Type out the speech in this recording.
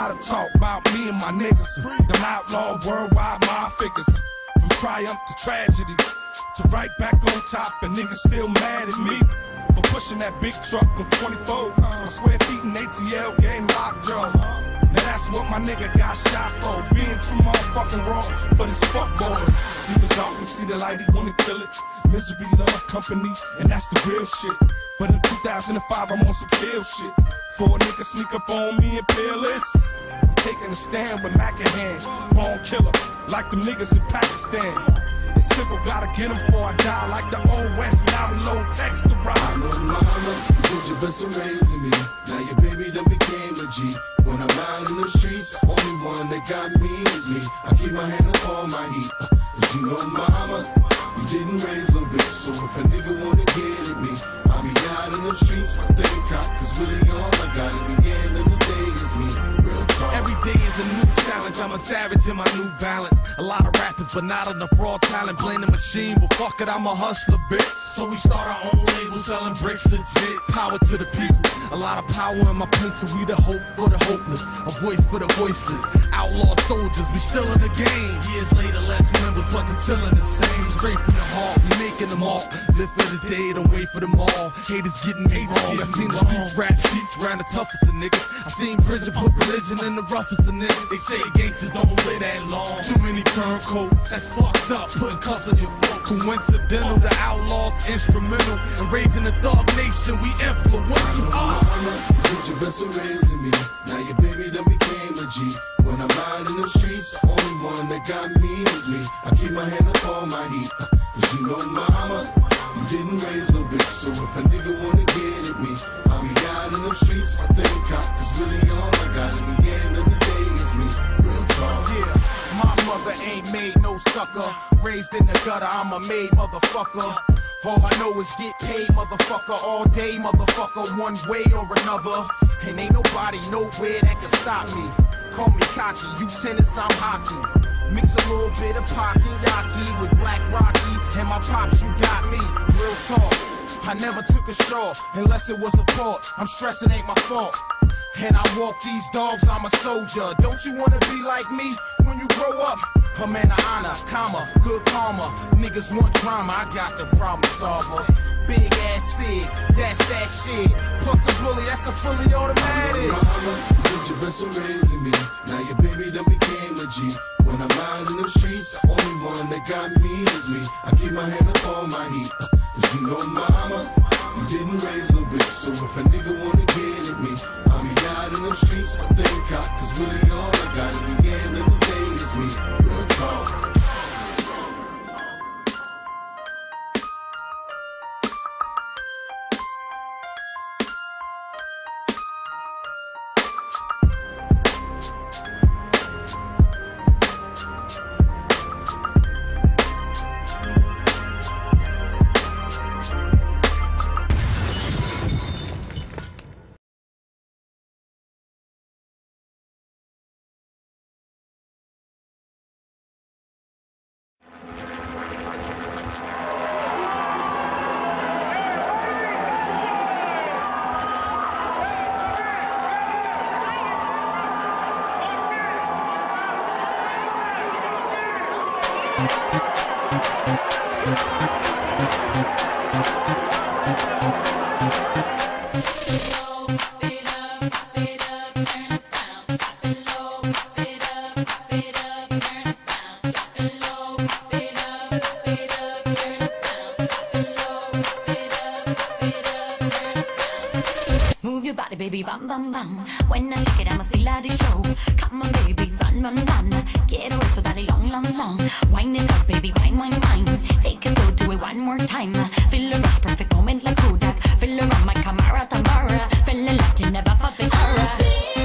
lot of talk about me and my niggas. Them outlaw worldwide mob figures. From triumph to tragedy, to right back on top, and niggas still mad at me for pushing that big truck on 24 square feet in ATL game lockjaw. Now that's what my nigga got shot for, being too motherfucking raw for this fuck boy. See the darkness, see the light, he wanna kill it. Misery loves company, and that's the real shit. But in 2005, I'm on some kill shit. For a nigga sneak up on me and peerless, I'm taking a stand with Mac in hand. Born killer, like them niggas in Pakistan. It's simple, gotta get him before I die. Like the old West, now we low text to ride. I know mama, you did your best in raising me. Now your baby done became a G. When I'm out in the streets, only one that got me is me. I keep my hand up on my heat, cause you know mama, you didn't raise no bitch. So if a nigga wanna get at me, I'll be out in the streets, my thing cop. Cause really all I got in the end of the day is me. Real talk. Every day is a new challenge, I'm a savage in my New Balance. A lot of rappers, but not enough raw talent. Blame the machine, but fuck it, I'm a hustler, bitch. So we start our own label, selling bricks legit. Power to the people, a lot of power in my pencil. We the hope for the hopeless, a voice for the voiceless. Outlaw soldiers, we still in the game. Years later, less members, but the feeling the same. Straight from the heart, we making them all. Live for the day, don't wait for them all. Haters getting me wrong. I seen the streets rap sheets round the toughest of niggas. I seen prison put religion in the roughest of niggas. They say gangsters don't live that long. Too many turncoats, that's fucked up. Putting cuss on your phone. Coincidental, the outlaws instrumental in raising the thug nation. We influential. Mama, you did your best in raising me. Now your baby done became a G. When I'm out in the streets, the only one that got me is me. I keep my hand up on my heat, cause you know mama, you didn't raise no bitch. So if a nigga wanna get at me, I'll be out in the streets, my thing cop. Cause really all I got in the end of the day is me. Real talk. Yeah, my mother ain't made no sucker. Raised in the gutter, I'm a made motherfucker. All I know is get paid, motherfucker, all day, motherfucker, one way or another. And ain't nobody nowhere that can stop me. Call me cocky, you tennis, I'm hockey. Mix a little bit of Pocky with Black Rocky, and my pops, you got me. Real talk, I never took a straw unless it was a port. I'm stressing, ain't my fault. And I walk these dogs, I'm a soldier. Don't you wanna be like me when you grow up? A man of honor, comma, good karma. Niggas want drama, I got the problem solver. Big ass Sig, that's that shit. Plus a bully, that's a fully automatic. Mama, you did your best in raising me. Now your baby done became a G. When I'm out in the streets, the only one that got me is me. I keep my hand up on my heat, cause you know mama, you didn't raise no bitch. So if a nigga wanna get at me, I'll be out in the streets, my thing cop. Cause really all I got in the end of the day is me. Real talk. Move your body, baby, bam, bam, bam. When I shake it, I'ma still at the show. Come on, baby, run, run, run. Get away so daddy long, long, long. Wind it up, baby, wine, wine, wine. Take it slow, do it one more time. Feel the rush, perfect moment like Kodak. Feel around my Camara, Tamara. Feeling like you never felt before.